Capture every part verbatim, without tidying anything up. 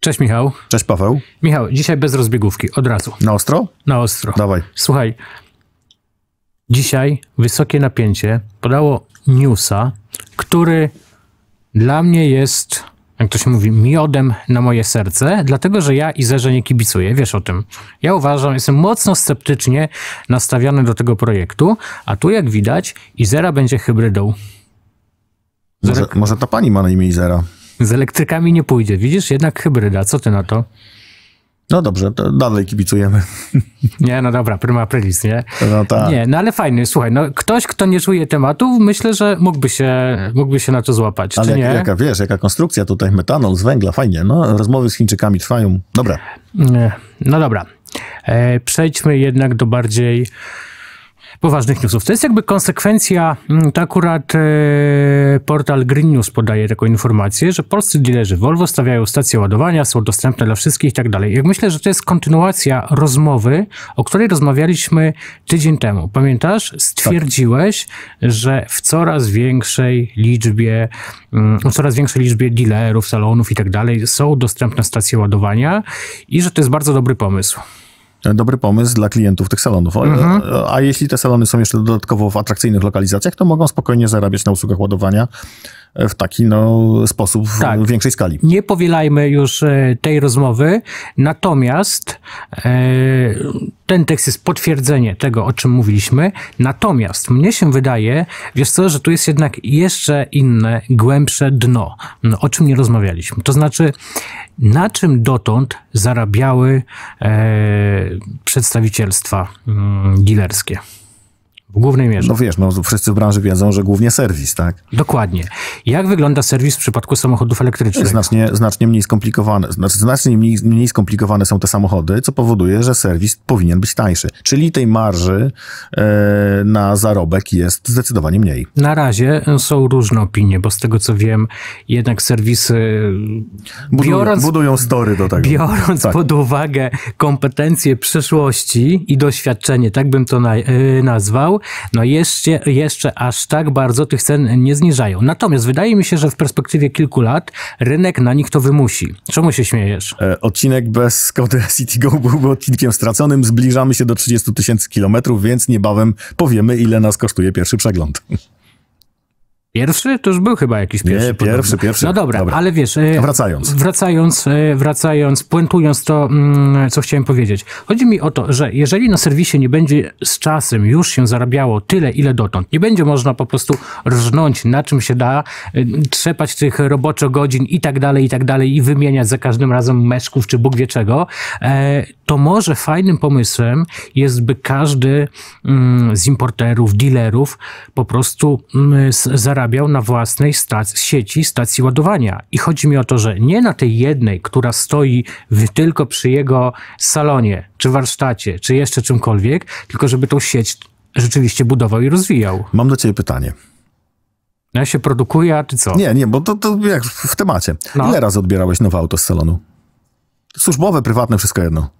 Cześć Michał. Cześć Paweł. Michał, dzisiaj bez rozbiegówki, od razu. Na ostro? Na ostro. Dawaj. Słuchaj, dzisiaj wysokie napięcie podało newsa, który dla mnie jest, jak to się mówi, miodem na moje serce, dlatego, że ja Izerze nie kibicuję, wiesz o tym. Ja uważam, jestem mocno sceptycznie nastawiony do tego projektu, a tu jak widać Izera będzie hybrydą. Może, może ta pani ma na imię Izera. Z elektrykami nie pójdzie, widzisz? Jednak hybryda. Co ty na to? No dobrze, to dalej kibicujemy. Nie, no dobra, prima aprilis, nie? No tak. Nie, no ale fajny, słuchaj, no ktoś, kto nie czuje tematu, myślę, że mógłby się, mógłby się na to złapać, ale czy jak, nie? jaka, wiesz, jaka konstrukcja tutaj, metanol z węgla, fajnie, no rozmowy z Chińczykami trwają, dobra. No dobra, e, przejdźmy jednak do bardziej poważnych newsów. To jest jakby konsekwencja, to akurat e, portal Green News podaje taką informację, że polscy dealerzy Volvo stawiają stacje ładowania, są dostępne dla wszystkich i tak dalej. Jak myślę, że to jest kontynuacja rozmowy, o której rozmawialiśmy tydzień temu. Pamiętasz? Stwierdziłeś, tak, że w coraz większej liczbie, w coraz większej liczbie dealerów, salonów i tak dalej są dostępne stacje ładowania i że to jest bardzo dobry pomysł. Dobry pomysł dla klientów tych salonów. Mhm. A, a jeśli te salony są jeszcze dodatkowo w atrakcyjnych lokalizacjach, to mogą spokojnie zarabiać na usługach ładowania w taki no, sposób tak, w większej skali. Nie powielajmy już e, tej rozmowy, natomiast e, ten tekst jest potwierdzenie tego, o czym mówiliśmy, natomiast mnie się wydaje, wiesz co, że tu jest jednak jeszcze inne, głębsze dno, no, o czym nie rozmawialiśmy. To znaczy, na czym dotąd zarabiały e, przedstawicielstwa mm, dealerskie? W głównej mierze. No wiesz, no wszyscy w branży wiedzą, że głównie serwis, tak? Dokładnie. Jak wygląda serwis w przypadku samochodów elektrycznych? Znacznie, znacznie mniej skomplikowane. Znaczy, znacznie mniej, mniej skomplikowane są te samochody, co powoduje, że serwis powinien być tańszy. Czyli tej marży e, na zarobek jest zdecydowanie mniej. Na razie są różne opinie, bo z tego co wiem, jednak serwisy budują, biorąc, budują story do tego. Biorąc tak. pod uwagę kompetencje przeszłości i doświadczenie, tak bym to na, y, nazwał, no jeszcze, jeszcze aż tak bardzo tych cen nie zniżają. Natomiast wydaje mi się, że w perspektywie kilku lat rynek na nich to wymusi. Czemu się śmiejesz? E, odcinek bez Skody Citigo byłby odcinkiem straconym. Zbliżamy się do trzydziestu tysięcy kilometrów, więc niebawem powiemy, ile nas kosztuje pierwszy przegląd. Pierwszy? To już był chyba jakiś pierwszy. Nie, pierwszy, podobny. pierwszy. No dobra, dobra, ale wiesz... Wracając. Wracając, wracając, puentując to, co chciałem powiedzieć. Chodzi mi o to, że jeżeli na serwisie nie będzie z czasem już się zarabiało tyle, ile dotąd, nie będzie można po prostu rżnąć na czym się da, trzepać tych roboczo godzin i tak dalej, i tak dalej i wymieniać za każdym razem meszków czy Bóg wie czego, to może fajnym pomysłem jest, by każdy z importerów, dealerów po prostu zarabiał na własnej stac- sieci stacji ładowania. I chodzi mi o to, że nie na tej jednej, która stoi w, tylko przy jego salonie, czy warsztacie, czy jeszcze czymkolwiek, tylko żeby tą sieć rzeczywiście budował i rozwijał. Mam do ciebie pytanie. Ja się produkuje, a ty co? Nie, nie, bo to, to jak w temacie. No. Ile razy odbierałeś nowe auto z salonu? Służbowe, prywatne, wszystko jedno.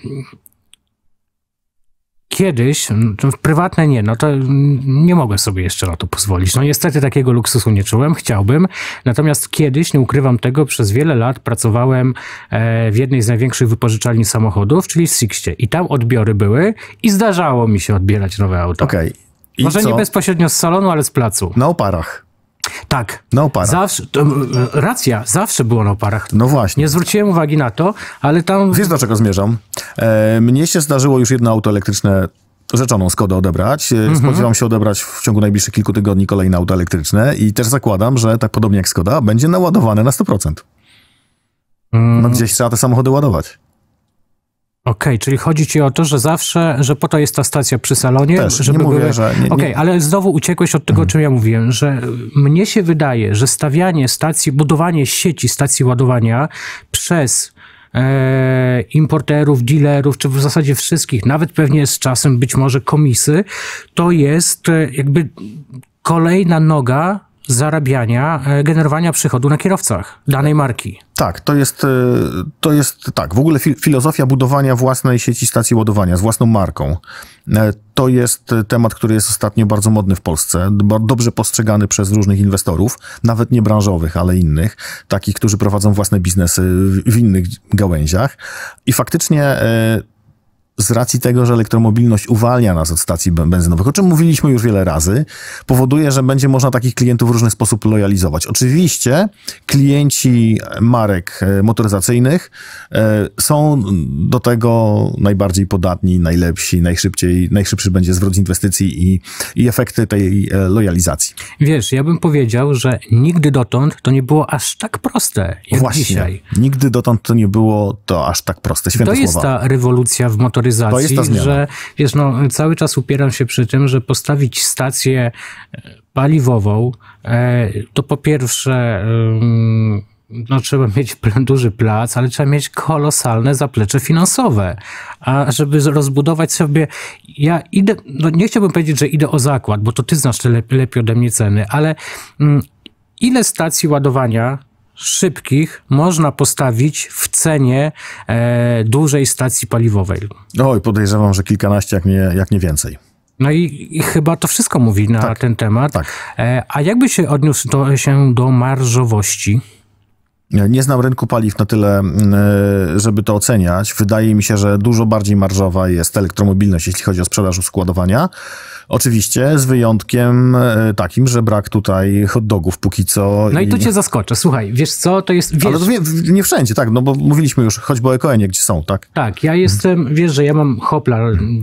Kiedyś, prywatne nie, no to nie mogę sobie jeszcze na to pozwolić. No niestety takiego luksusu nie czułem, chciałbym. Natomiast kiedyś, nie ukrywam tego, przez wiele lat pracowałem w jednej z największych wypożyczalni samochodów, czyli w Sixcie. I tam odbiory były i zdarzało mi się odbierać nowe auto. Okej. Okay. Może co? Nie bezpośrednio z salonu, ale z placu. Na oparach. Tak. Na oparach. Zawsze, to, racja, zawsze było na oparach. No właśnie. Nie zwróciłem uwagi na to, ale tam... Wiesz, do czego zmierzam? E, mnie się zdarzyło już jedno auto elektryczne, rzeczoną Skodę odebrać. Mhm. Spodziewam się odebrać w ciągu najbliższych kilku tygodni kolejne auto elektryczne i też zakładam, że tak podobnie jak Skoda, będzie naładowane na sto procent. Mm. No gdzieś trzeba te samochody ładować. Okej, okay, czyli chodzi ci o to, że zawsze, że po to jest ta stacja przy salonie, Też, żeby nie mówię, były... że... Okej, okay, ale znowu uciekłeś od tego, mhm. o czym ja mówiłem, że mnie się wydaje, że stawianie stacji, budowanie sieci stacji ładowania przez e, importerów, dealerów, czy w zasadzie wszystkich, nawet pewnie z czasem być może komisy, to jest jakby kolejna noga zarabiania, generowania przychodu na kierowcach danej marki. Tak, to jest, to jest tak, w ogóle filozofia budowania własnej sieci stacji ładowania z własną marką. To jest temat, który jest ostatnio bardzo modny w Polsce, dobrze postrzegany przez różnych inwestorów, nawet nie branżowych, ale innych, takich, którzy prowadzą własne biznesy w innych gałęziach. I faktycznie z racji tego, że elektromobilność uwalnia nas od stacji benzynowych, o czym mówiliśmy już wiele razy, powoduje, że będzie można takich klientów w różny sposób lojalizować. Oczywiście klienci marek motoryzacyjnych są do tego najbardziej podatni, najlepsi, najszybciej, najszybszy będzie zwrot z inwestycji i, i efekty tej lojalizacji. Wiesz, ja bym powiedział, że nigdy dotąd to nie było aż tak proste jak Właśnie, dzisiaj. Nigdy dotąd to nie było to aż tak proste. Święte to jest słowa. ta rewolucja w motoryzacji. To jest ta zmiana. Że wiesz, no, cały czas upieram się przy tym, że postawić stację paliwową, to po pierwsze no, trzeba mieć duży plac, ale trzeba mieć kolosalne zaplecze finansowe. A żeby rozbudować sobie, ja idę, no nie chciałbym powiedzieć, że idę o zakład, bo to ty znasz te lepiej, lepiej ode mnie ceny, ale mm, ile stacji ładowania szybkich można postawić w cenie e, dużej stacji paliwowej? Oj, podejrzewam, że kilkanaście, jak nie, jak nie więcej. No i, i chyba to wszystko mówi na tak, ten temat. Tak. E, a jakby się odniósł to, się do marżowości? Nie znam rynku paliw na tyle, żeby to oceniać. Wydaje mi się, że dużo bardziej marżowa jest elektromobilność, jeśli chodzi o sprzedaż składowania. Oczywiście z wyjątkiem takim, że brak tutaj hot dogów póki co. No i, i to cię zaskoczę. Słuchaj, wiesz co, to jest... Wiesz... Ale to nie, nie wszędzie, tak, no bo mówiliśmy już choćby o Ekoenie, gdzie są, tak? Tak, ja jestem, wiesz, że ja mam hopla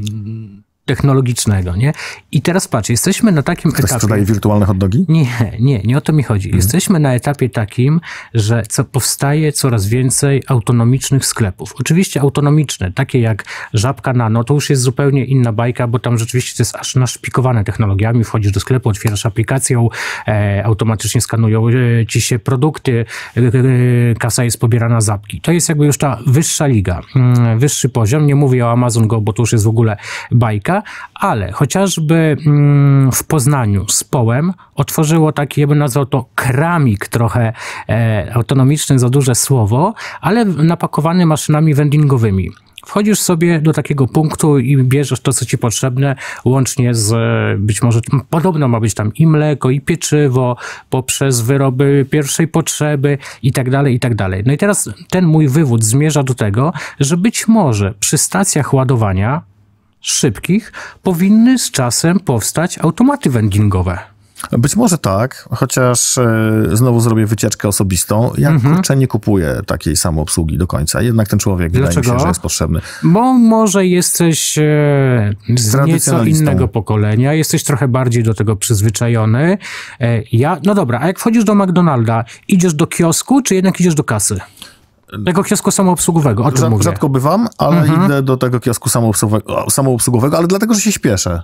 technologicznego, nie? I teraz patrz, jesteśmy na takim Ktoś etapie... sprzedaje wirtualne hot dogi? Nie, nie, nie o to mi chodzi. Mhm. Jesteśmy na etapie takim, że co powstaje coraz więcej autonomicznych sklepów. Oczywiście autonomiczne, takie jak Żabka Nano, to już jest zupełnie inna bajka, bo tam rzeczywiście to jest aż naszpikowane technologiami. Wchodzisz do sklepu, otwierasz aplikację, e, automatycznie skanują e, ci się produkty, e, e, kasa jest pobierana z apki. To jest jakby już ta wyższa liga, e, wyższy poziom. Nie mówię o Amazon Go, bo to już jest w ogóle bajka, ale chociażby w Poznaniu z Połem otworzyło taki, ja bym nazwał to kramik trochę e, autonomiczny, za duże słowo, ale napakowany maszynami vendingowymi. Wchodzisz sobie do takiego punktu i bierzesz to, co ci potrzebne, łącznie z, być może, podobno ma być tam i mleko, i pieczywo, poprzez wyroby pierwszej potrzeby i tak dalej, i tak dalej. No i teraz ten mój wywód zmierza do tego, że być może przy stacjach ładowania szybkich powinny z czasem powstać automaty vendingowe. Być może tak, chociaż e, znowu zrobię wycieczkę osobistą. Ja mm-hmm. kurczę nie kupuję takiej samoobsługi do końca. Jednak ten człowiek Dlaczego? wydaje mi się, że jest potrzebny. Bo może jesteś e, z nieco innego pokolenia, jesteś trochę bardziej do tego przyzwyczajony. E, ja, no dobra, a jak wchodzisz do McDonalda, idziesz do kiosku, czy jednak idziesz do kasy? Tego kiosku samoobsługowego, o czym Rzad, mówię? Rzadko bywam, ale mhm. idę do tego kiosku samoobsługowego, samoobsługowego, ale dlatego, że się śpieszę.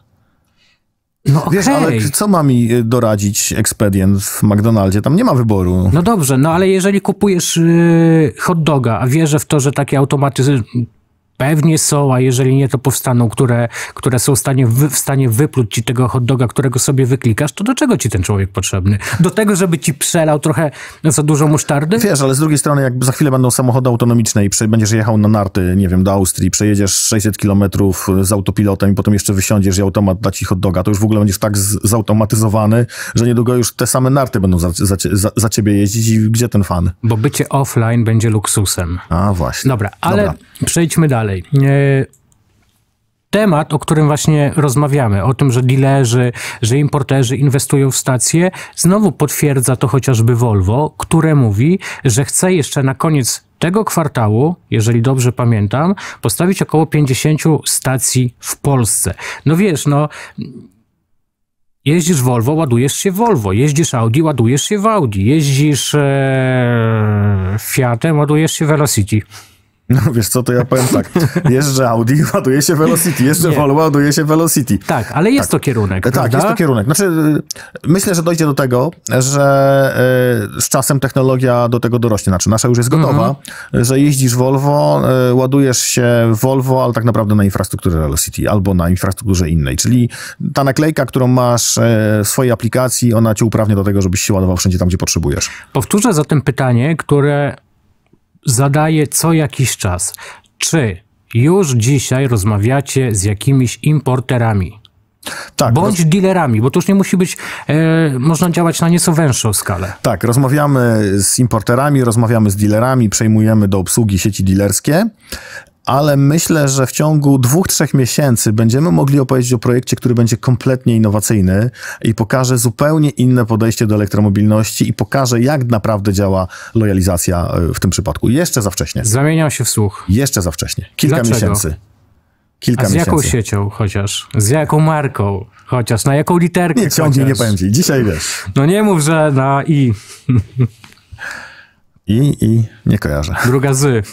No Wiesz, okay. ale co ma mi doradzić ekspedient w McDonaldzie? Tam nie ma wyboru. No dobrze, no ale jeżeli kupujesz yy, hot doga, a wierzę w to, że takie automaty pewnie są, a jeżeli nie, to powstaną, które, które są w stanie, wy, w stanie wypluć ci tego hot doga, którego sobie wyklikasz, to do czego ci ten człowiek potrzebny? Do tego, żeby ci przelał trochę za dużo musztardy? Wiesz, ale z drugiej strony, jak za chwilę będą samochody autonomiczne i prze, będziesz jechał na narty, nie wiem, do Austrii, przejedziesz sześćset kilometrów z autopilotem i potem jeszcze wysiądziesz i automat da ci hot doga, to już w ogóle będziesz tak z, zautomatyzowany, że niedługo już te same narty będą za, za, za, za ciebie jeździć i gdzie ten fan? Bo bycie offline będzie luksusem. A, właśnie. Dobra, ale Dobra. przejdźmy dalej. Temat, o którym właśnie rozmawiamy, o tym, że dilerzy, że importerzy inwestują w stacje, znowu potwierdza to chociażby Volvo, które mówi, że chce jeszcze na koniec tego kwartału, jeżeli dobrze pamiętam, postawić około pięćdziesiąt stacji w Polsce. No wiesz, no... Jeździsz Volvo, ładujesz się Volvo. Jeździsz Audi, ładujesz się w Audi. Jeździsz e, Fiatem, ładujesz się Velocity. No wiesz co, to ja powiem tak. Jeżdżę Audi, ładuje się Velocity. Jeżdżę Volvo, ładuje się Velocity. Tak, ale jest tak. to kierunek, Tak, prawda? jest to kierunek. Znaczy, myślę, że dojdzie do tego, że z czasem technologia do tego dorośnie. Znaczy, nasza już jest gotowa, mhm. że jeździsz Volvo, ładujesz się Volvo, ale tak naprawdę na infrastrukturze Velocity albo na infrastrukturze innej. Czyli ta naklejka, którą masz w swojej aplikacji, ona cię uprawnia do tego, żebyś się ładował wszędzie tam, gdzie potrzebujesz. Powtórzę zatem pytanie, które zadaję co jakiś czas. Czy już dzisiaj rozmawiacie z jakimiś importerami? Tak, Bądź roz... dealerami, bo to już nie musi być, e, można działać na nieco węższą skalę. Tak, rozmawiamy z importerami, rozmawiamy z dealerami, przejmujemy do obsługi sieci dealerskie, ale myślę, że w ciągu dwóch, trzech miesięcy będziemy mogli opowiedzieć o projekcie, który będzie kompletnie innowacyjny i pokaże zupełnie inne podejście do elektromobilności i pokaże, jak naprawdę działa lojalizacja w tym przypadku. Jeszcze za wcześnie. Zamieniam się w słuch. Jeszcze za wcześnie. Kilka Dlaczego? miesięcy. Kilka A z miesięcy. jaką siecią chociaż? Z jaką marką? Chociaż na jaką literkę? Nie, ciągnie, nie powiem ci. Dzisiaj wiesz. No nie mów, że na i. I, i nie kojarzę. Druga z.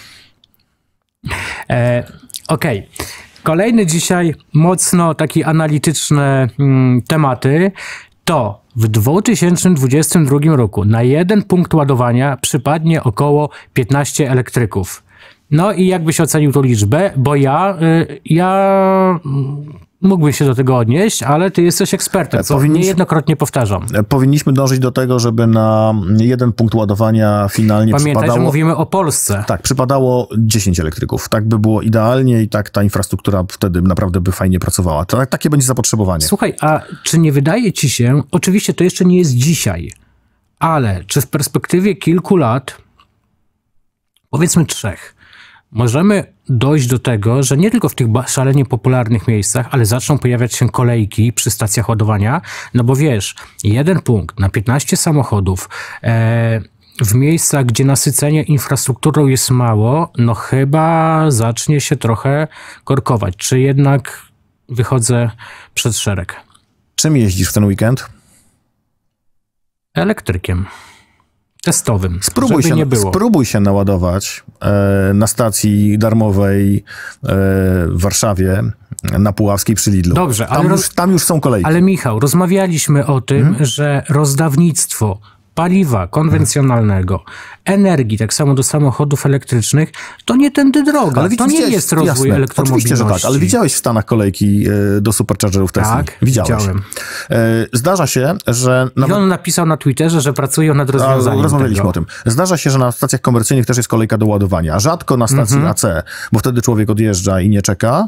E, Okej. Okay. Kolejny dzisiaj mocno taki analityczne mm, tematy to w dwa tysiące dwudziestym drugim roku na jeden punkt ładowania przypadnie około piętnaście elektryków. No i jakbyś ocenił tą liczbę, bo ja, y, ja mógłbym się do tego odnieść, ale ty jesteś ekspertem, co Powinniśmy, niejednokrotnie powtarzam. Powinniśmy dążyć do tego, żeby na jeden punkt ładowania finalnie Pamiętaj, przypadało... że mówimy o Polsce. Tak, przypadało dziesięć elektryków. Tak by było idealnie i tak ta infrastruktura wtedy naprawdę by fajnie pracowała. Tak, takie będzie zapotrzebowanie. Słuchaj, a czy nie wydaje ci się, oczywiście to jeszcze nie jest dzisiaj, ale czy w perspektywie kilku lat, powiedzmy trzech, możemy dojść do tego, że nie tylko w tych szalenie popularnych miejscach, ale zaczną pojawiać się kolejki przy stacjach ładowania, no bo wiesz, jeden punkt na piętnaście samochodów e, w miejscach, gdzie nasycenie infrastrukturą jest mało, no chyba zacznie się trochę korkować. Czy jednak wychodzę przed szereg? Czym jeździsz w ten weekend? Elektrykiem. Testowym, spróbuj żeby się, nie było. Spróbuj się naładować e, na stacji darmowej e, w Warszawie, na Puławskiej przy Lidlu. Dobrze, tam, ale już, roz... tam już są kolejki. Ale Michał, rozmawialiśmy o tym, hmm? że rozdawnictwo paliwa konwencjonalnego, hmm. energii, tak samo do samochodów elektrycznych, to nie tędy droga. Ale to nie jest rozwój jasne, elektromobilności. Oczywiście, że tak, ale widziałeś w Stanach kolejki do superchargerów Tesla? Tak, widziałeś. widziałem. Zdarza się, że... I on napisał na Twitterze, że pracują nad rozwiązaniem Rozmawialiśmy tego. o tym. Zdarza się, że na stacjach komercyjnych też jest kolejka do ładowania. Rzadko na stacji mm-hmm. A C, bo wtedy człowiek odjeżdża i nie czeka.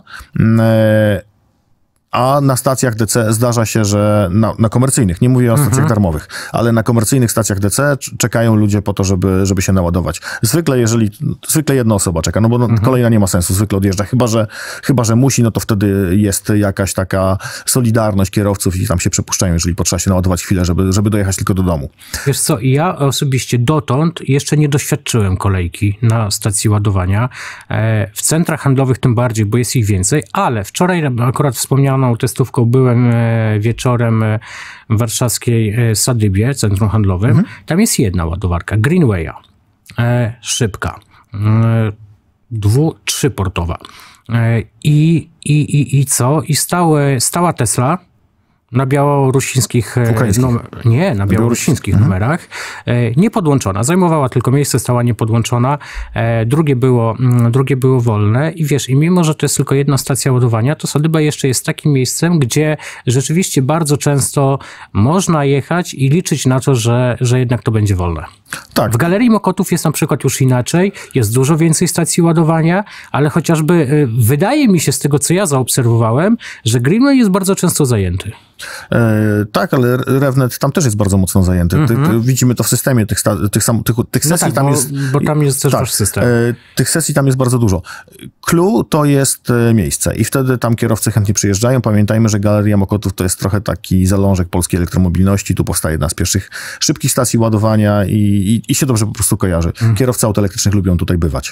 A na stacjach D C zdarza się, że na, na komercyjnych, nie mówię o stacjach mhm. darmowych, ale na komercyjnych stacjach D C czekają ludzie po to, żeby, żeby się naładować. Zwykle jeżeli, zwykle jedna osoba czeka, no bo mhm. kolejna nie ma sensu, zwykle odjeżdża, chyba że, chyba, że musi, no to wtedy jest jakaś taka solidarność kierowców i tam się przepuszczają, jeżeli potrzeba się naładować chwilę, żeby, żeby dojechać tylko do domu. Wiesz co, ja osobiście dotąd jeszcze nie doświadczyłem kolejki na stacji ładowania. W centrach handlowych tym bardziej, bo jest ich więcej, ale wczoraj akurat wspomniano testówką byłem wieczorem w warszawskiej Sadybie, centrum handlowym. Mhm. Tam jest jedna ładowarka, Greenwaya, szybka, dwu, trzyportowa. I, i, i, i co? I stałe, stała Tesla na białorusińskich, numer, nie, na białorusińskich mhm. numerach, nie podłączona, zajmowała tylko miejsce, stała niepodłączona, drugie było, drugie było wolne i wiesz, i mimo, że to jest tylko jedna stacja ładowania, to Sadyba jeszcze jest takim miejscem, gdzie rzeczywiście bardzo często można jechać i liczyć na to, że, że jednak to będzie wolne. Tak. W Galerii Mokotów jest na przykład już inaczej, jest dużo więcej stacji ładowania, ale chociażby wydaje mi się z tego, co ja zaobserwowałem, że Greenway jest bardzo często zajęty. E, tak, ale RevNet tam też jest bardzo mocno zajęty. Mm-hmm. Ty, ty, widzimy to w systemie tych, sta, tych, sam, tych, tych sesji. No tak, tam bo, jest, bo tam jest też tak, wasz system. E, tych sesji tam jest bardzo dużo. Clue to jest miejsce i wtedy tam kierowcy chętnie przyjeżdżają. Pamiętajmy, że Galeria Mokotów to jest trochę taki zalążek polskiej elektromobilności. Tu powstaje jedna z pierwszych szybkich stacji ładowania i, i, i się dobrze po prostu kojarzy. Mm. Kierowcy aut elektrycznych lubią tutaj bywać.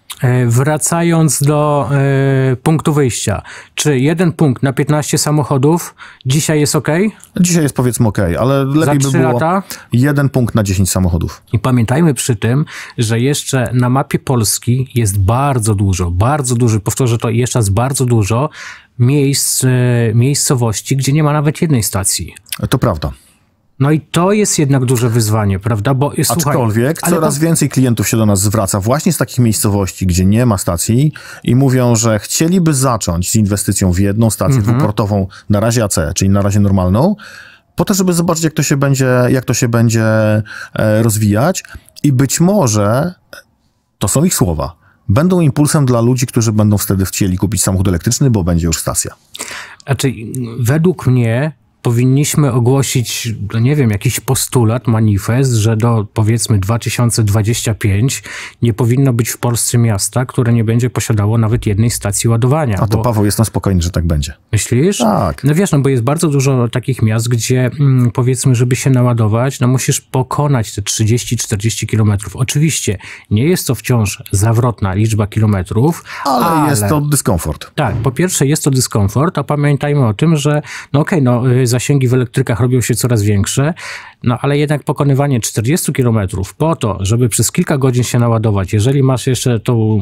Wracając do y, punktu wyjścia, czy jeden punkt na piętnaście samochodów dzisiaj jest ok? Dzisiaj jest powiedzmy ok, ale lepiej by było lata? jeden punkt na dziesięć samochodów. I pamiętajmy przy tym, że jeszcze na mapie Polski jest bardzo dużo, bardzo dużo, powtórzę to jeszcze raz, bardzo dużo miejsc, y, miejscowości, gdzie nie ma nawet jednej stacji. To prawda. No i to jest jednak duże wyzwanie, prawda? Bo, słuchaj, Aczkolwiek coraz to... więcej klientów się do nas zwraca właśnie z takich miejscowości, gdzie nie ma stacji i mówią, że chcieliby zacząć z inwestycją w jedną stację mhm. dwuportową, na razie A C, czyli na razie normalną, po to, żeby zobaczyć, jak to się będzie, jak to się będzie e, rozwijać i być może, to są ich słowa, będą impulsem dla ludzi, którzy będą wtedy chcieli kupić samochód elektryczny, bo będzie już stacja. Znaczy, według mnie powinniśmy ogłosić, no nie wiem, jakiś postulat, manifest, że do powiedzmy dwa tysiące dwudziestego piątego nie powinno być w Polsce miasta, które nie będzie posiadało nawet jednej stacji ładowania. A to bo... Paweł, jestem spokojny, że tak będzie. Myślisz? Tak. No wiesz, no bo jest bardzo dużo takich miast, gdzie mm, powiedzmy, żeby się naładować, no musisz pokonać te trzydzieści czterdzieści kilometrów. Oczywiście nie jest to wciąż zawrotna liczba kilometrów, ale, ale jest to dyskomfort. Tak, po pierwsze jest to dyskomfort, a pamiętajmy o tym, że no okej, okay, no zasięgi w elektrykach robią się coraz większe, no ale jednak pokonywanie czterdzieści kilometrów po to, żeby przez kilka godzin się naładować, jeżeli masz jeszcze tą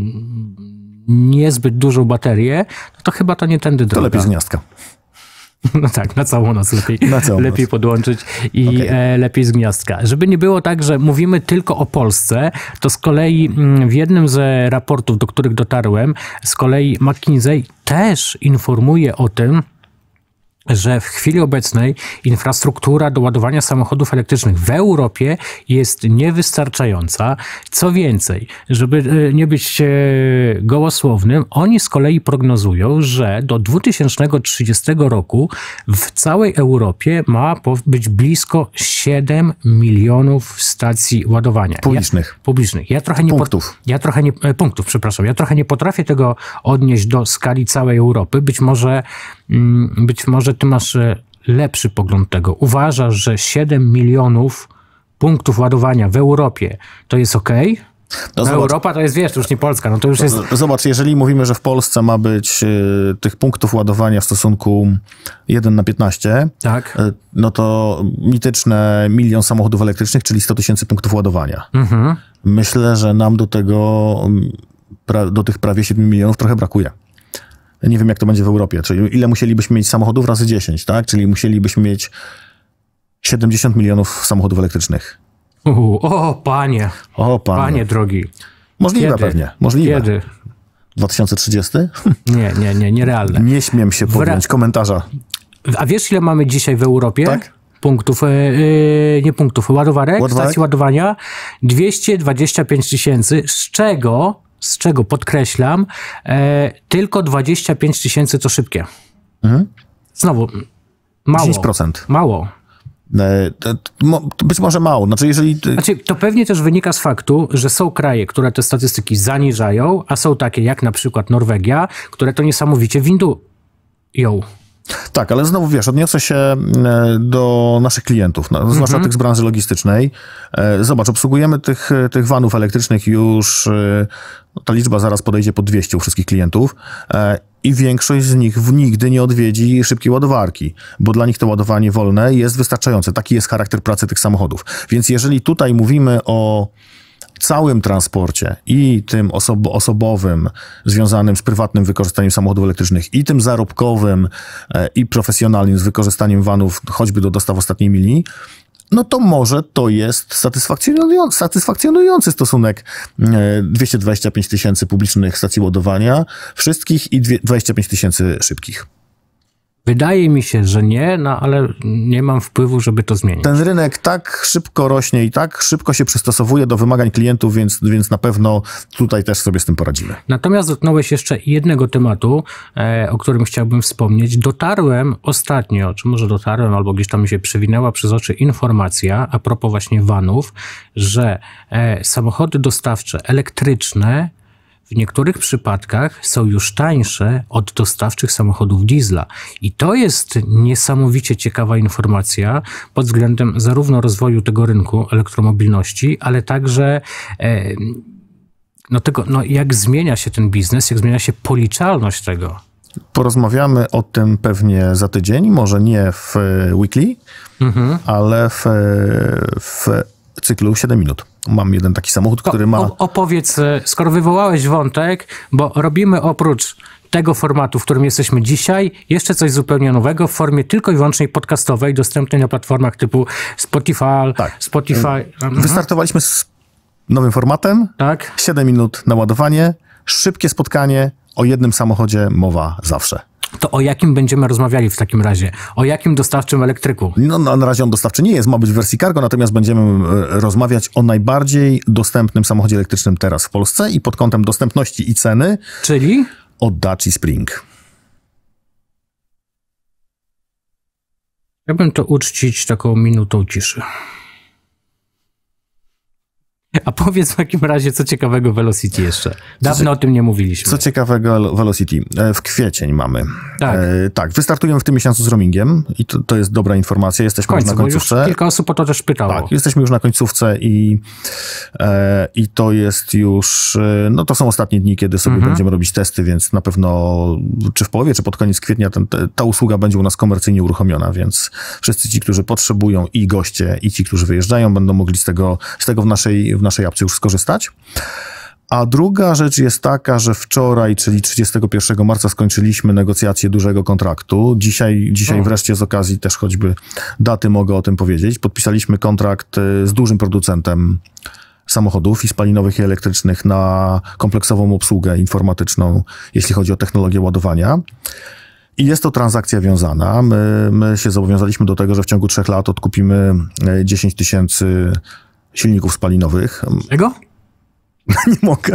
niezbyt dużą baterię, no to chyba to nie tędy droga. To lepiej z gniazdka. No tak, na całą noc lepiej, na całą lepiej noc. podłączyć i okay. e, lepiej z gniazdka. Żeby nie było tak, że mówimy tylko o Polsce, to z kolei m, w jednym z raportów, do których dotarłem, z kolei McKinsey też informuje o tym, że w chwili obecnej infrastruktura do ładowania samochodów elektrycznych w Europie jest niewystarczająca. Co więcej, żeby nie być gołosłownym, oni z kolei prognozują, że do dwa tysiące trzydziestego roku w całej Europie ma być blisko siedem milionów stacji ładowania. Publicznych. Ja, publicznych. Ja trochę nie punktów. Ja trochę nie, punktów, przepraszam. Ja trochę nie potrafię tego odnieść do skali całej Europy. Być może, być może ty masz lepszy pogląd tego. Uważasz, że siedem milionów punktów ładowania w Europie to jest okej? Okay? No, no Europa to jest, wiesz, to już nie Polska, no to już jest... Zobacz, jeżeli mówimy, że w Polsce ma być y, tych punktów ładowania w stosunku jeden na piętnaście, tak. y, no to mityczne milion samochodów elektrycznych, czyli sto tysięcy punktów ładowania. Mhm. Myślę, że nam do tego, pra, do tych prawie siedmiu milionów trochę brakuje. Nie wiem, jak to będzie w Europie, czyli ile musielibyśmy mieć samochodów razy dziesięć, tak? Czyli musielibyśmy mieć siedemdziesiąt milionów samochodów elektrycznych. Uh, o, panie. O, panie. Panie drogi. Możliwe Kiedy? pewnie. Możliwe. Kiedy? dwa tysiące trzydziesty? Nie, nie, nie, nierealne. Nie śmiem się podjąć Wra- komentarza. A wiesz, ile mamy dzisiaj w Europie? Tak? Punktów, yy, nie punktów, ładowarek, Ładowarek? stacji ładowania? dwieście dwadzieścia pięć tysięcy, z czego, z czego podkreślam, e, tylko dwadzieścia pięć tysięcy to szybkie. Mhm. Znowu, mało. dziesięć procent. Mało. Być może mało. Znaczy, jeżeli... Znaczy, to pewnie też wynika z faktu, że są kraje, które te statystyki zaniżają, a są takie jak na przykład Norwegia, które to niesamowicie windują. Tak, ale znowu wiesz, odniosę się do naszych klientów, no, zwłaszcza mm-hmm. tych z branży logistycznej. Zobacz, obsługujemy tych, tych vanów elektrycznych już, ta liczba zaraz podejdzie pod dwieście u wszystkich klientów i większość z nich nigdy nie odwiedzi szybkiej ładowarki, bo dla nich to ładowanie wolne jest wystarczające. Taki jest charakter pracy tych samochodów. Więc jeżeli tutaj mówimy o całym transporcie i tym osob- osobowym związanym z prywatnym wykorzystaniem samochodów elektrycznych i tym zarobkowym e, i profesjonalnym z wykorzystaniem vanów choćby do dostaw ostatniej mili, no to może to jest satysfakcjonujący, satysfakcjonujący stosunek e, dwieście dwadzieścia pięć tysięcy publicznych stacji ładowania wszystkich i dwadzieścia pięć tysięcy szybkich. Wydaje mi się, że nie, no ale nie mam wpływu, żeby to zmienić. Ten rynek tak szybko rośnie i tak szybko się przystosowuje do wymagań klientów, więc, więc na pewno tutaj też sobie z tym poradzimy. Natomiast dotknąłeś jeszcze jednego tematu, e, o którym chciałbym wspomnieć. Dotarłem ostatnio, czy może dotarłem, albo gdzieś tam mi się przewinęła przez oczy informacja a propos właśnie vanów, że e, samochody dostawcze elektryczne w niektórych przypadkach są już tańsze od dostawczych samochodów diesla. I to jest niesamowicie ciekawa informacja pod względem zarówno rozwoju tego rynku elektromobilności, ale także e, no tego, no jak zmienia się ten biznes, jak zmienia się policzalność tego. Porozmawiamy o tym pewnie za tydzień, może nie w weekly, mhm. ale w, w cyklu siedem minut. Mam jeden taki samochód, który ma... O, opowiedz, skoro wywołałeś wątek, bo robimy oprócz tego formatu, w którym jesteśmy dzisiaj, jeszcze coś zupełnie nowego w formie tylko i wyłącznie podcastowej, dostępnej na platformach typu Spotify, tak. Spotify. Wystartowaliśmy z nowym formatem. Tak. siedem minut na ładowanie, szybkie spotkanie, o jednym samochodzie mowa zawsze. To o jakim będziemy rozmawiali w takim razie? O jakim dostawczym elektryku? No, no na razie on dostawczy nie jest, ma być w wersji cargo, natomiast będziemy rozmawiać o najbardziej dostępnym samochodzie elektrycznym teraz w Polsce i pod kątem dostępności i ceny. Czyli? O Dacia Spring. Ja bym to uczcić taką minutą ciszy. A powiedz w takim razie, co ciekawego Velocity jeszcze. Dawno o tym nie mówiliśmy. Co ciekawego Velocity. W kwiecień mamy. Tak. E, tak, wystartujemy w tym miesiącu z roamingiem i to, to jest dobra informacja. Jesteśmy Końcu, już na końcówce. Bo już kilka osób o to też pytało. Tak, jesteśmy już na końcówce i, e, i to jest już, no to są ostatnie dni, kiedy sobie mhm. będziemy robić testy, więc na pewno czy w połowie, czy pod koniec kwietnia ten, te, ta usługa będzie u nas komercyjnie uruchomiona, więc wszyscy ci, którzy potrzebują i goście, i ci, którzy wyjeżdżają, będą mogli z tego, z tego w naszej w naszej apce już skorzystać. A druga rzecz jest taka, że wczoraj, czyli trzydziestego pierwszego marca skończyliśmy negocjacje dużego kontraktu. Dzisiaj, dzisiaj o. wreszcie z okazji też choćby daty mogę o tym powiedzieć. Podpisaliśmy kontrakt z dużym producentem samochodów i spalinowych i elektrycznych na kompleksową obsługę informatyczną, jeśli chodzi o technologię ładowania. I jest to transakcja wiązana. My, my się zobowiązaliśmy do tego, że w ciągu trzech lat odkupimy dziesięć tysięcy silników spalinowych. Czego? Nie mogę.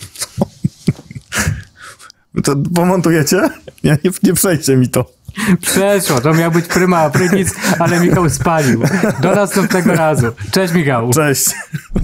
To pomontujecie? Nie, nie, nie przejdzie mi to. Przeszło, to miał być pryma prynic, ale Michał spalił. Do następnego razu. Cześć, Michał. Cześć.